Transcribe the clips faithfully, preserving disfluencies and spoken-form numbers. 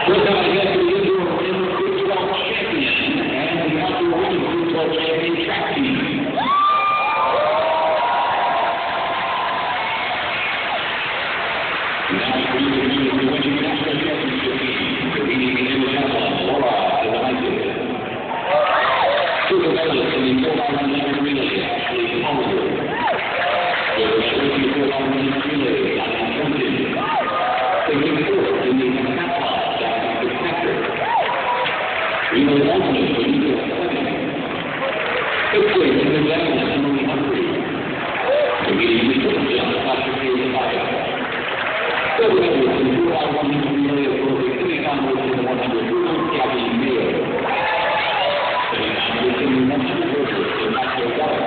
We're going to get to the indoor women's Big twelve champion and the outdoor women's Big twelve champion track team. Now, we will be the winning national championship team, defeating the Indiana Laura in the ninth. Silver medalist in the four by one hundred relay, Ashley Hollywood. Silver medalist in the four by one hundred relay, Diane Trenton. Taking fourth in the pentathlon, Jackie Fitzpatrick. Relay ultimate for Nico Fleming. Fifth place in the javelin, Emily Humphrey. Defeating the triple jump, Patrick Hayes. Silver medalist in the four by one hundred relay, for the semi-finals in the one hundred hurdles, Gabby Mayo. Semi-finals in the one hundred hurdles, in Maxwell Water.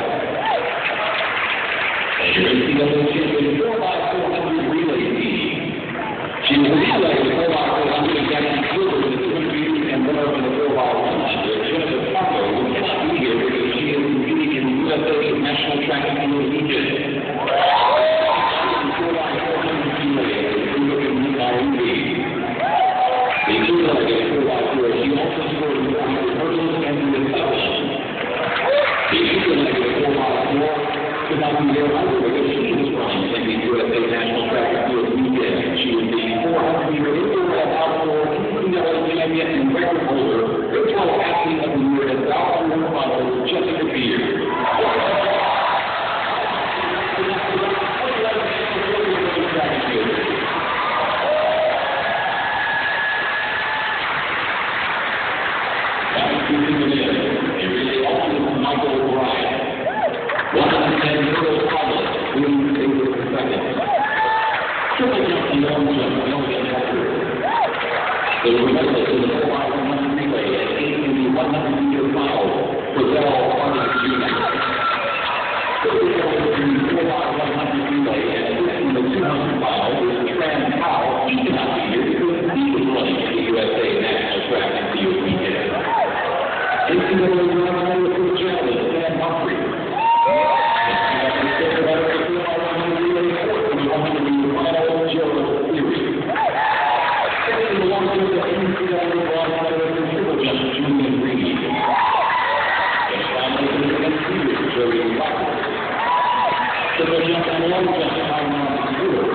And your N C double A champion four by four hundred relay team. She was relayed the four by four hundred against Silver in the two hundred meters and winner in the four by one hundred. Jennifer Parker, who cannot be here because she is competing in the U S A National Track and Field Region. four by four hundred relay, the two-legged four by four, she also scored in the hurdles and in the pentathlon. The two-legged four by four could not be there either because she was running in the U S A National Track and Field Weekend. She was the four hundred meter indoor and outdoor N C double A champion and record holder, Big twelve athlete of the year at South Florida Finals, Jessica Beard. Michael O'Brien. one hundred ten hurdles pilot, William Taylor the second. Triple jump and long jump, Elliot Hector. The medalist in the four by one hundred relay and eight in the one hundred meter final, Roselle Arnold Junior Triple jump in the four by one hundred relay and six in the two hundred final was Tran Powell. He cannot be here because he was running in the U S A National Track and Field Weekend. N C double A bronze medalist for the javelin, Dan Humphrey. N C double A silver medalist for the one hundred relay fourth in the one hundred meter final, Gerald Cleary. Second in the long jump, the N C double A bronze medalist in triple jump, Julian Reed. And finally, in the next series, Joey Roberts. Triple jump and long jump, Tyrone Stewart.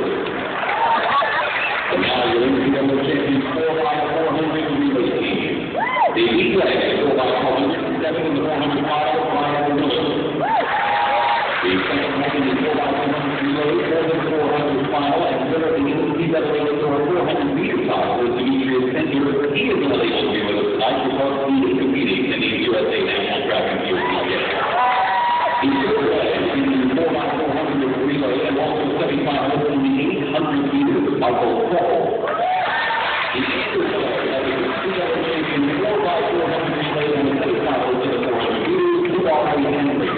And now your N C double A champion four by four hundred relay team. The elite leg four by four hundred, seven in the four hundred mile, Ryan Miller. The second leg in the four by one hundred relay, four in the four hundred final, and winner in the N C double A four hundred meter final was Demetrius Spencer. He is not able to be with us tonight because he is competing in the U S A National Track and Field Weekend. The silver leg in the four by four hundred relay and also semi-finals in the eight hundred meters, Michael Cole. The silver leg of the N C double A champion four by four hundred relay and the semi-finals in the four hundred meters, Duarte Henry.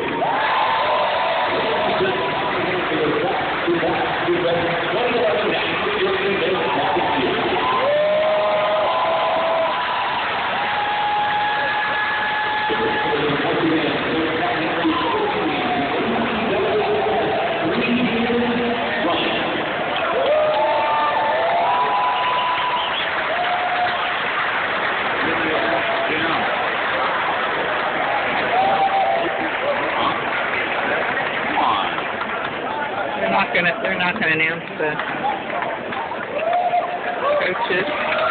They're not gonna. They're not gonna announce the coaches.